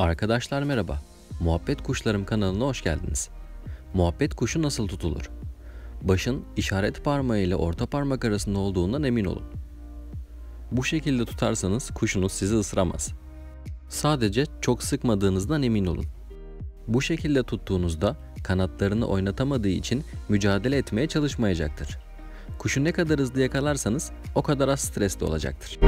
Arkadaşlar merhaba. Muhabbet Kuşlarım kanalına hoş geldiniz. Muhabbet kuşu nasıl tutulur? Başın işaret parmağı ile orta parmak arasında olduğundan emin olun. Bu şekilde tutarsanız kuşunuz sizi ısıramaz. Sadece çok sıkmadığınızdan emin olun. Bu şekilde tuttuğunuzda kanatlarını oynatamadığı için mücadele etmeye çalışmayacaktır. Kuşu ne kadar hızlı yakalarsanız o kadar az stresli olacaktır.